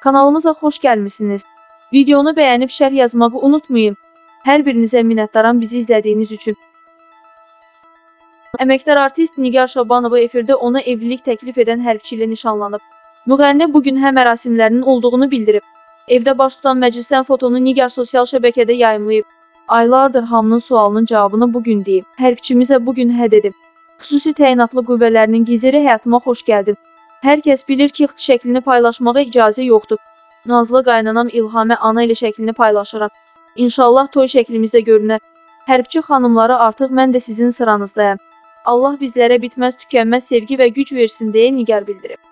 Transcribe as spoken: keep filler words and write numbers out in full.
Kanalımıza xoş gəlmisiniz. Videonu bəyənib şərh yazmağı unutmayın. Hər birinizə minnətdaram bizi izlədiyiniz üçün. Əməkdar artist Nigar Şabanova efirdə ona evlilik təklif edən hərbçi ilə nişanlanıb. Müğənni bugün həm mərasimlərinin olduğunu bildirib. Evdə baş tutan məclisdən fotonu Nigar sosial şəbəkədə yayımlayıb. Aylardır hamının sualının cavabını bugün deyib. Hərbçimizə bugün hə dedim. Xüsusi təyinatlı qüvvələrinin giziri həyatıma xoş gəldin. Hər kəs bilir ki, şəklini paylaşmağa icazə yoxdur. Nazlı qaynanam İlhamə ana ilə şəklini paylaşıram. İnşallah toy şəklimizdə görünər. Hərbçi xanımları artıq mən də sizin sıranızdayam. Allah bizlərə bitməz tükənməz sevgi və güc versin deyə Nigar bildirib.